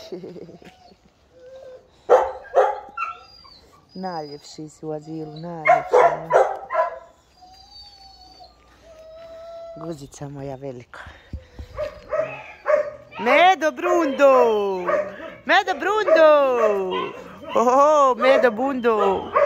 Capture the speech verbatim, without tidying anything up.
Najljepši si u azilu, najljepši. Guzica moja velika. Medo Brundo! Medo Brundo! Oho, Medo Bundo!